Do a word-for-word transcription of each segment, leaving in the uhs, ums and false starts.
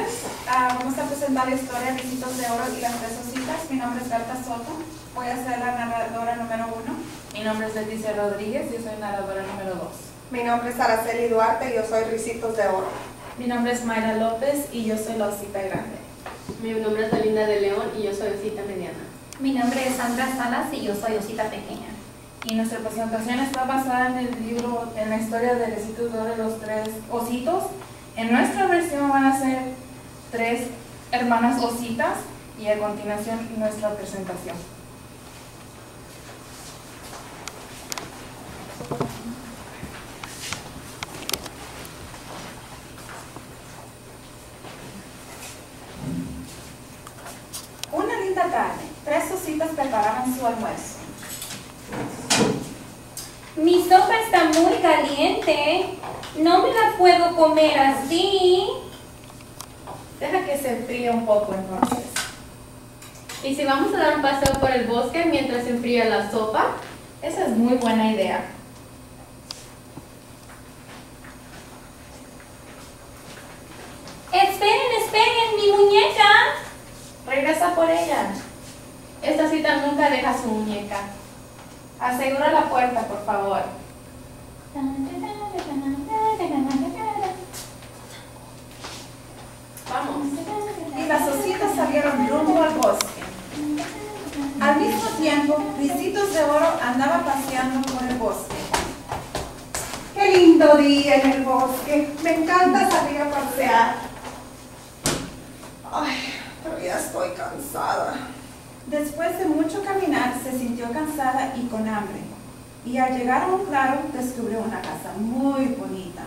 tardes. Uh, vamos a presentar la historia de Ricitos de Oro y las Tres Ositas. Mi nombre es Berta Soto. Voy a ser la narradora número uno. Mi nombre es Leticia Rodríguez y yo soy narradora número dos. Mi nombre es Araceli Duarte y yo soy Ricitos de Oro. Mi nombre es Mayra López y yo soy la Osita Grande. Mi nombre es Olinda de León y yo soy Osita Mediana. Mi nombre es Sandra Salas y yo soy Osita Pequeña. Y nuestra presentación está basada en el libro, en la historia de Ricitos de Oro y los Tres Ositos. En nuestra versión van a ser tres hermanas ositas y a continuación nuestra presentación. Una linda tarde, tres ositas preparaban su almuerzo. Mi sopa está muy caliente. No me la puedo comer así. Deja que se enfríe un poco entonces. ¿Y si vamos a dar un paseo por el bosque mientras se enfría la sopa? Esa es muy buena idea. Esperen, esperen, mi muñeca. Regresa por ella. Esta cita nunca deja su muñeca. Asegura la puerta, por favor. Vamos. Y las ositas salieron rumbo al bosque. Al mismo tiempo, Ricitos de Oro andaba paseando por el bosque. ¡Qué lindo día en el bosque! Me encanta salir a pasear. Ay, pero ya estoy cansada. Después de mucho caminar, se sintió cansada y con hambre. Y al llegar a un claro, descubrió una casa muy bonita.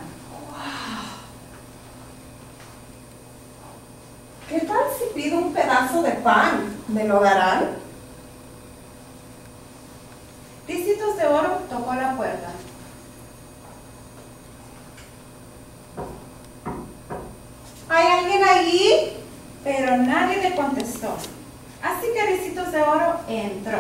¿Qué tal si pido un pedazo de pan? ¿Me lo darán? Ricitos de Oro tocó la puerta. ¿Hay alguien allí? Pero nadie le contestó. Así que Ricitos de Oro entró.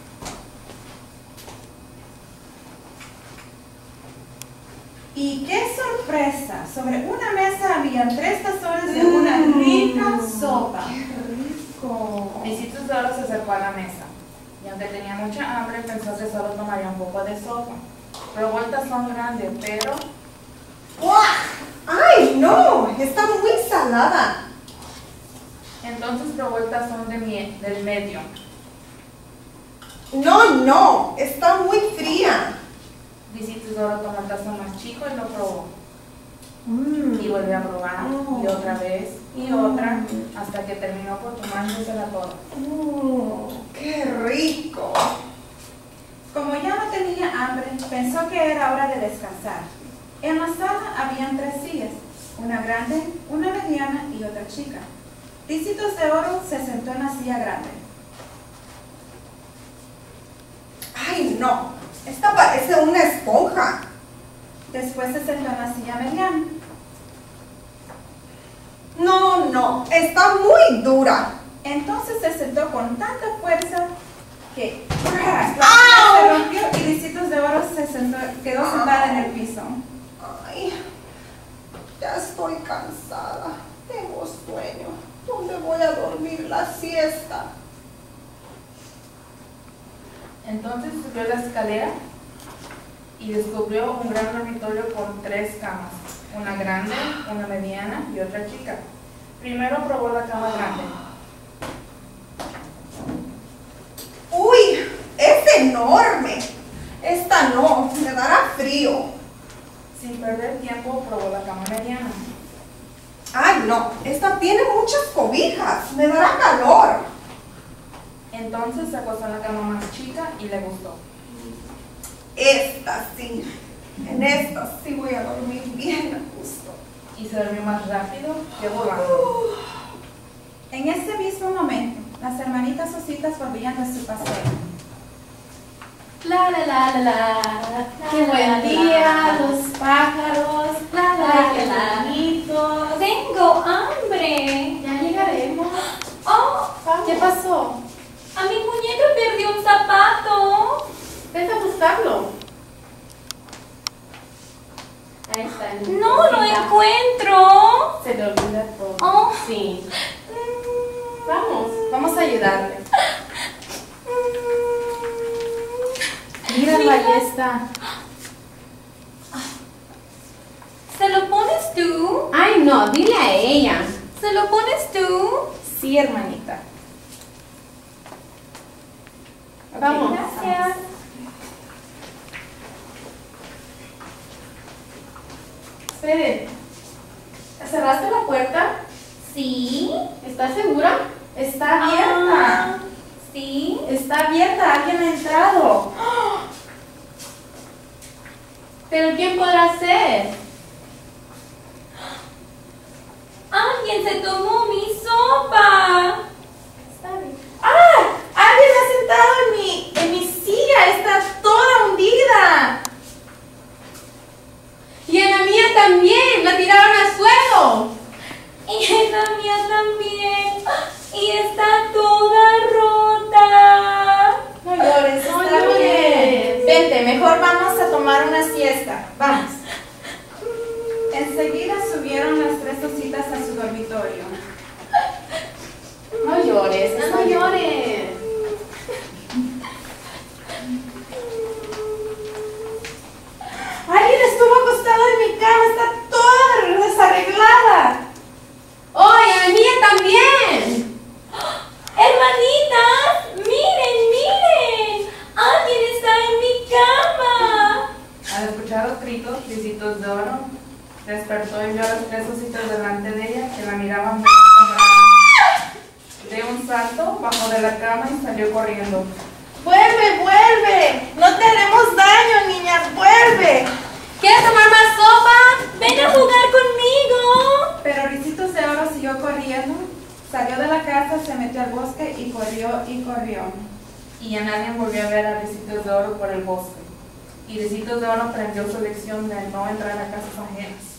Y qué sorpresa, sobre una mesa habían tres tazones de una rica sopa. ¡Qué rico! Ricitos de Oro se acercó a la mesa y aunque tenía mucha hambre pensó que solo tomaría un poco de sopa. Probó el tazón grande, pero... ¡Uah! ¡Ay, no! Está muy salada. Entonces probó el tazón de mie- del medio. No, no, está muy fría. Ricitos de Oro tomó el tazón más chico y lo probó. Mm. Y volvió a probar, y otra vez, y otra, hasta que terminó por tomándosela toda. Mm, ¡qué rico! Como ya no tenía hambre, pensó que era hora de descansar. En la sala habían tres sillas, una grande, una mediana y otra chica. Ricitos de Oro se sentó en la silla grande. ¡Ay, no! Esta parece una esponja. Después se sentó en la silla mediana. No, no, está muy dura. Entonces se sentó con tanta fuerza que la silla ¡Au! se rompió y Ricitos de Oro se sentó, quedó sentada en el piso. Ay, ya estoy cansada. Tengo sueño. ¿Dónde voy a dormir la siesta? Entonces subió la escalera y descubrió un gran dormitorio con tres camas, una grande, una mediana y otra chica. Primero probó la cama grande. ¡Uy! ¡Es enorme! Esta no, me dará frío. Sin perder tiempo probó la cama mediana. ¡Ay, no! Esta tiene muchas cobijas, me dará calor. Entonces se acostó en la cama más chica y le gustó. Esta sí, en esta sí voy a dormir bien a gusto. Y se durmió más rápido que volando. En ese mismo momento, las hermanitas ositas volvían de su paseo. La la la la la. Qué buen día, los pájaros. La la qué bonito. Tengo hambre. Ya llegaremos. Oh, ¿Qué pasó? a mi muñeca perdió un zapato. Vete a buscarlo. Ahí está. No lo encuentro. Se le olvida todo. Oh, Sí. Vamos. Vamos a ayudarle. Míralo, ahí está. ¿Se lo pones tú? Ay, no, dile a ella. ¿Se lo pones tú? Sí, hermanita. Ok, Vamos. Gracias. Espere. ¿Cerraste la puerta? ¿Sí? ¿Estás segura? Está abierta. Ah, ¿sí? Está abierta. Alguien ha entrado. ¿Pero quién podrá ser? ¡Alguien se tomó mi sopa! ¡Ah! ¡Alguien ha sentado en mi, en mi silla! ¡Está toda hundida! Y en la mía también. La tiraron al suelo. Y en la mía también. Y está toda rota. No llores, No está llores. bien. Vente, mejor vamos a tomar una siesta. Vamos. Enseguida subieron las tres ositas a su dormitorio. No llores, No, está no bien. llores. Alguien estuvo acostado en mi cama, está toda desarreglada. ¡Oh, y en la mía también! Hermanitas, miren, miren. Alguien está en mi cama. Al escuchar los gritos, Ricitos de Oro despertó y vio a las tres ositas delante de ella que la miraban muy asombrada. De un salto, bajó de la cama y salió corriendo. ¡Vuelve, vuelve! ¡No te haremos daño, niña! ¡Vuelve! ¿Quieres tomar más sopa? Ven a jugar conmigo. Pero Ricitos de Oro siguió corriendo, salió de la casa, se metió al bosque y corrió y corrió. Y ya nadie volvió a ver a Ricitos de Oro por el bosque. Y Ricitos de Oro aprendió su lección de no entrar a casas ajenas.